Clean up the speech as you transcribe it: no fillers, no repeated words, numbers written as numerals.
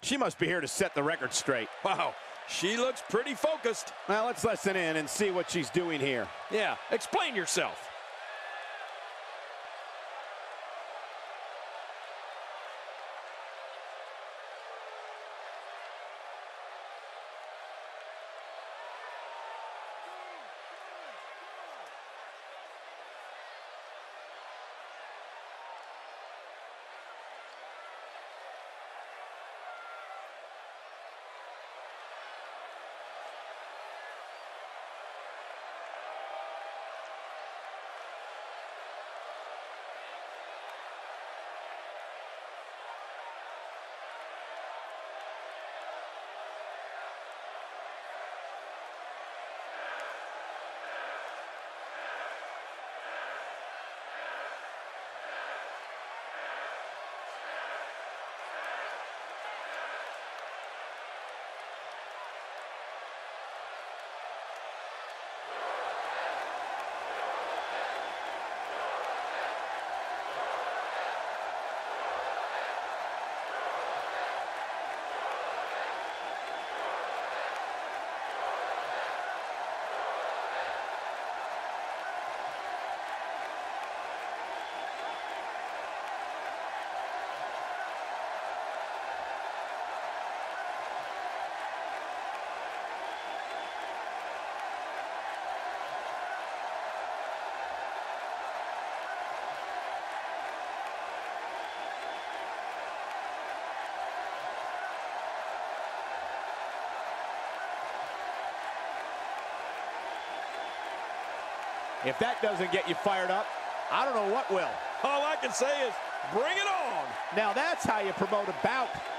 She must be here to set the record straight. Wow, she looks pretty focused. Well, let's listen in and see what she's doing here. Yeah, explain yourself. If that doesn't get you fired up, I don't know what will. All I can say is, bring it on. Now that's how you promote a bout.